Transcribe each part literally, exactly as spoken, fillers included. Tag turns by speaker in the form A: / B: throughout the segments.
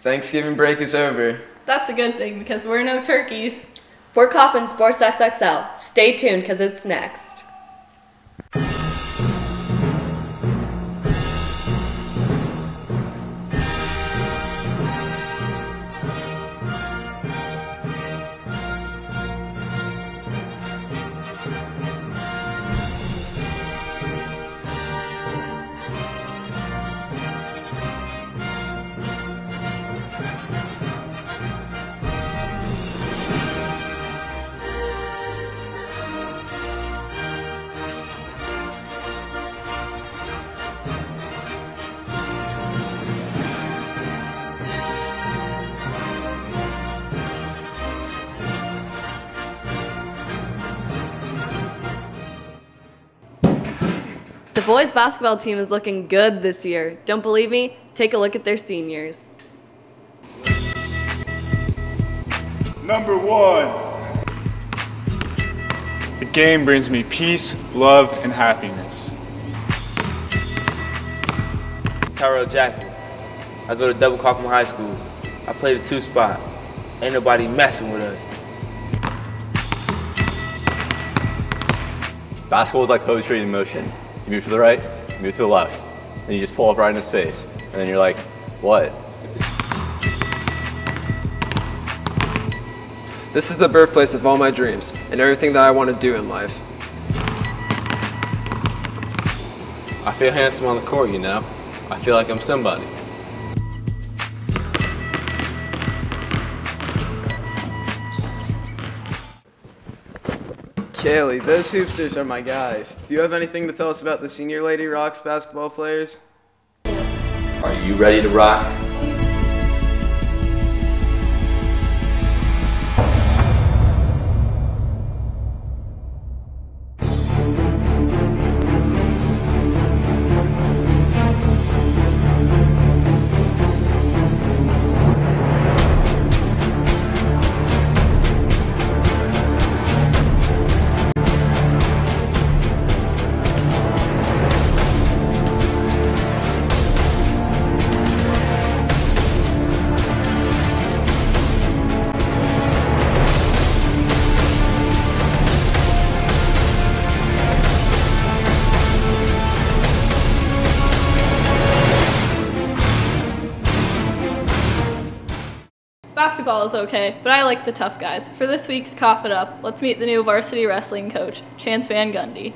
A: Thanksgiving break is over.
B: That's a good thing because we're no turkeys.
C: We're Coffman Sports X X L. Stay tuned because it's next. The boys basketball team is looking good this year. Don't believe me? Take a look at their seniors.
D: Number one. The game brings me peace, love, and happiness.
E: Tyrell Jackson. I go to Double Coffman High School. I play the two spot. Ain't nobody messing with us.
F: Basketball is like poetry in motion. You move to the right, you move to the left, and you just pull up right in his face. And then you're like, what?
A: This is the birthplace of all my dreams and everything that I want to do in life.
G: I feel handsome on the court, you know. I feel like I'm somebody.
A: Kaylee, those hoopsters are my guys. Do you have anything to tell us about the Senior Lady Rocks basketball players?
F: Are you ready to rock?
B: Basketball is okay, but I like the tough guys. For this week's Cough It Up, let's meet the new varsity wrestling coach, Chance Vangunde.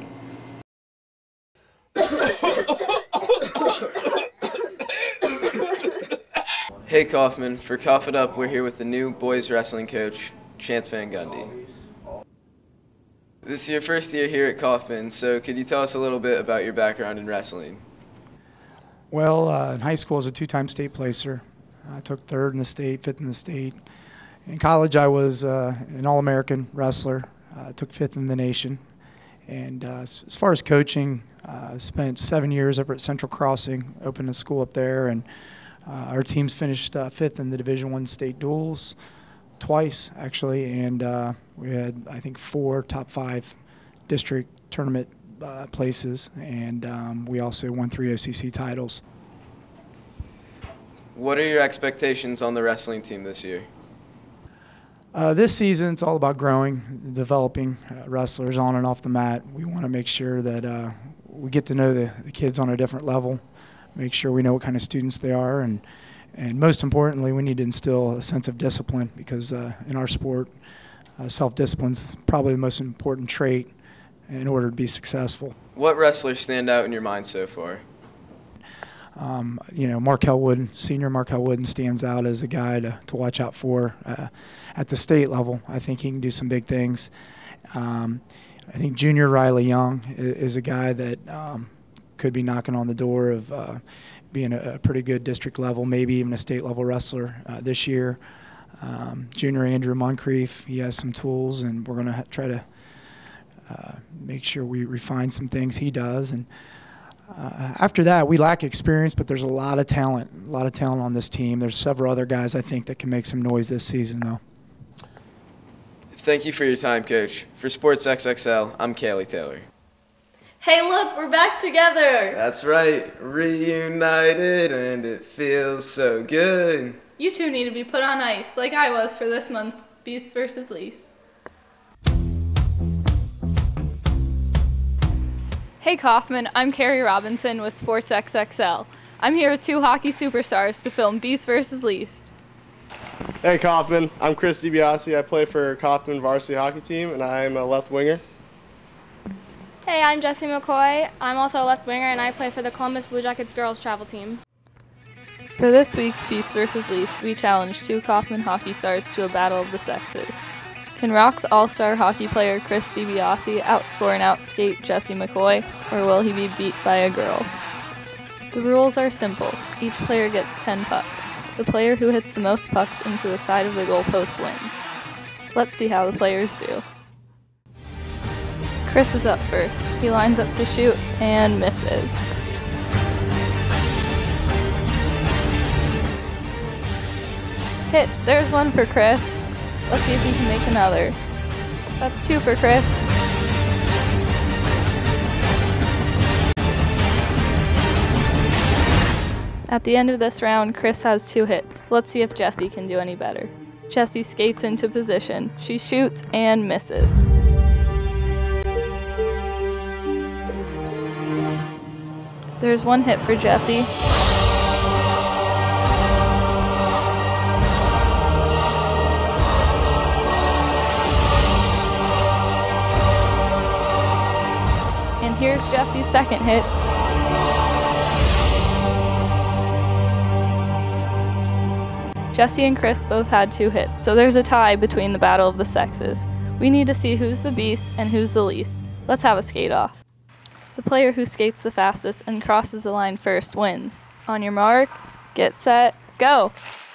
A: Hey Coffman, for Cough It Up, we're here with the new boys wrestling coach, Chance Vangunde. This is your first year here at Coffman, so could you tell us a little bit about your background in wrestling?
H: Well, uh, in high school I was a two-time state placer. I took third in the state, fifth in the state. In college, I was uh, an All-American wrestler. I uh, took fifth in the nation. And uh, as far as coaching, I uh, spent seven years over at Central Crossing, opened a school up there, and uh, our teams finished uh, fifth in the Division One state duels, twice actually, and uh, we had, I think, four top five district tournament uh, places, and um, we also won three O C C titles.
A: What are your expectations on the wrestling team this year?
H: Uh, this season, it's all about growing, developing uh, wrestlers on and off the mat. We want to make sure that uh, we get to know the, the kids on a different level, make sure we know what kind of students they are, and, and most importantly, we need to instill a sense of discipline because uh, in our sport, uh, self-discipline is probably the most important trait in order to be successful.
A: What wrestlers stand out in your mind so far?
H: Um, you know, Markel Wooden, senior Markel Wooden stands out as a guy to, to watch out for uh, at the state level. I think he can do some big things. Um, I think junior Riley Young is, is a guy that um, could be knocking on the door of uh, being a, a pretty good district level, maybe even a state level wrestler uh, this year. Um, junior Andrew Moncrief, he has some tools, and we're going to try to uh, make sure we refine some things he does. And Uh, after that, we lack experience, but there's a lot of talent, a lot of talent on this team. There's several other guys I think that can make some noise this season, though.
A: Thank you for your time, Coach. For Sports X X L, I'm Kaylee Taylor.
C: Hey, look, we're back together.
A: That's right, reunited, and it feels so good.
B: You two need to be put on ice, like I was for this month's Beast versus Least. Hey Coffman, I'm Carrie Robinson with Sports X X L. I'm here with two hockey superstars to film Beast versus Least.
I: Hey Coffman, I'm Chris DiBiase. I play for Coffman varsity hockey team, and I'm a left winger.
J: Hey, I'm Jessie McCoy. I'm also a left winger, and I play for the Columbus Blue Jackets girls travel team.
B: For this week's Beast versus Least, we challenge two Coffman hockey stars to a battle of the sexes. Can Rock's all-star hockey player Chris DiBiase outscore and outskate Jessie McCoy, or will he be beat by a girl? The rules are simple. Each player gets ten pucks. The player who hits the most pucks into the side of the goalpost wins. Let's see how the players do. Chris is up first. He lines up to shoot and misses. Hit. There's one for Chris. Let's see if he can make another. That's two for Chris. At the end of this round, Chris has two hits. Let's see if Jessie can do any better. Jessie skates into position. She shoots and misses. There's one hit for Jessie. And here's Jessie's second hit. Jessie and Chris both had two hits, so there's a tie between the battle of the sexes. We need to see who's the beast and who's the least. Let's have a skate-off. The player who skates the fastest and crosses the line first wins. On your mark, get set, go!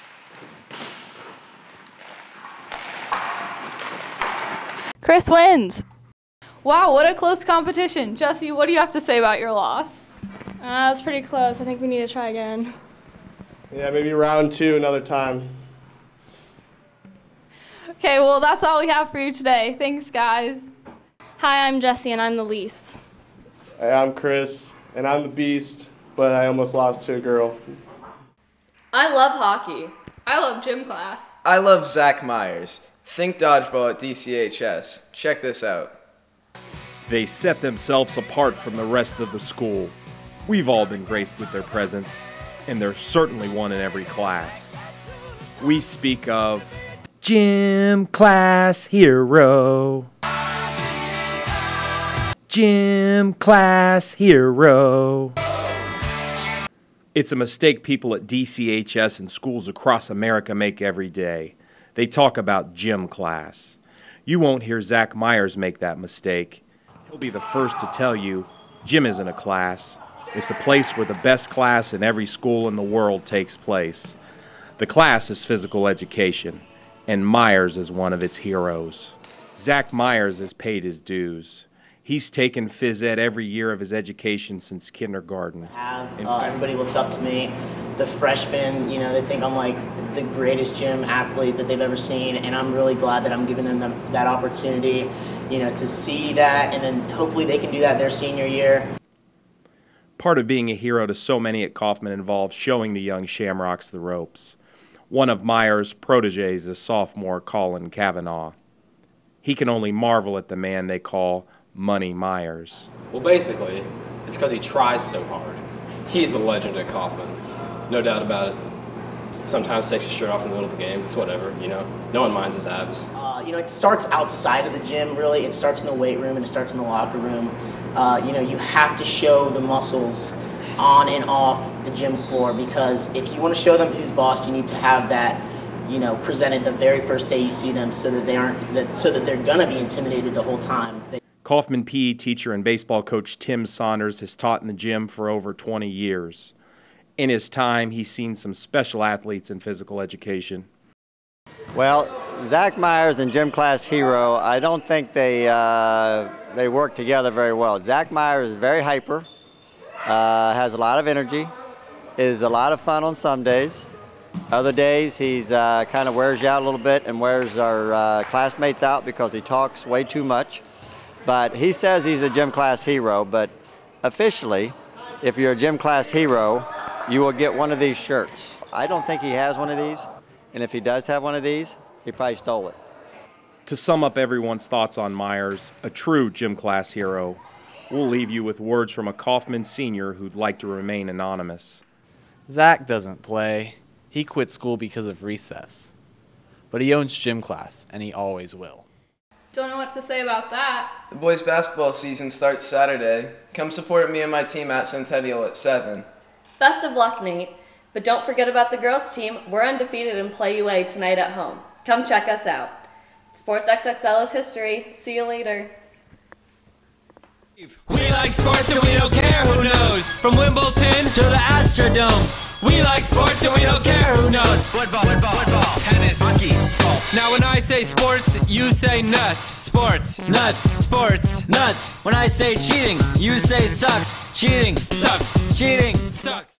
B: Chris wins! Wow, what a close competition. Jessie, what do you have to say about your loss?
J: Uh, that was pretty close. I think we need to try again.
I: Yeah, maybe round two another time.
B: Okay, well, that's all we have for you today. Thanks, guys.
J: Hi, I'm Jessie, and I'm the least.
I: Hey, I'm Chris, and I'm the beast, but I almost lost to a girl.
C: I love hockey.
B: I love gym class.
A: I love Zach Myers. Think dodgeball at D C H S. Check this out.
K: They set themselves apart from the rest of the school. We've all been graced with their presence, and there's certainly one in every class. We speak of Gym Class Hero. Gym Class Hero. It's a mistake people at D C H S and schools across America make every day. They talk about gym class. You won't hear Zach Myers make that mistake. He'll be the first to tell you, gym isn't a class. It's a place where the best class in every school in the world takes place. The class is physical education, and Myers is one of its heroes. Zach Myers has paid his dues. He's taken phys ed every year of his education since kindergarten.
L: Have, uh, everybody looks up to me. The freshmen, you know, they think I'm like the greatest gym athlete that they've ever seen, and I'm really glad that I'm giving them the, that opportunity, you know, to see that, and then hopefully they can do that their senior year.
K: Part of being a hero to so many at Coffman involves showing the young Shamrocks the ropes. One of Myers' proteges is sophomore Colin Cavanaugh. He can only marvel at the man they call Money Myers.
G: Well, basically, it's because he tries so hard. He's a legend at Coffman, no doubt about it. Sometimes takes his shirt off in the middle of the game. It's whatever, you know. No one minds his abs.
L: Uh, you know, it starts outside of the gym, really. It starts in the weight room and it starts in the locker room. Uh, you know, you have to show the muscles on and off the gym floor, because if you want to show them who's boss, you need to have that, you know, presented the very first day you see them, so that they aren't, that, so that they're gonna be intimidated the whole time. They
K: Coffman P E teacher and baseball coach Tim Saunders has taught in the gym for over twenty years. In his time, he's seen some special athletes in physical education.
M: Well, Zach Myers and Gym Class Hero, I don't think they uh, they work together very well. Zach Myers is very hyper, uh, has a lot of energy, is a lot of fun on some days. Other days, he's uh, kind of wears you out a little bit and wears our uh, classmates out because he talks way too much. But he says he's a Gym Class Hero, but officially, if you're a Gym Class Hero, you will get one of these shirts. I don't think he has one of these. And if he does have one of these, he probably stole it.
K: To sum up everyone's thoughts on Myers, a true gym class hero, we'll leave you with words from a Coffman senior who'd like to remain anonymous.
N: Zach doesn't play. He quit school because of recess. But he owns gym class, and he always will.
B: Don't know what to say about that.
A: The boys' basketball season starts Saturday. Come support me and my team at Centennial at seven.
C: Best of luck, Nate. But don't forget about the girls' team. We're undefeated in Play U A tonight at home. Come check us out. Sports X X L is history. See you later.
O: We like sports and we don't care who knows. From Wimbledon to the Astrodome. We like sports and we don't care who knows. Football, football, football, tennis, hockey, golf. Now when I say sports, you say nuts. Sports, nuts, sports, nuts. When I say cheating, you say sucks. Cheating, sucks. Cheating, sucks.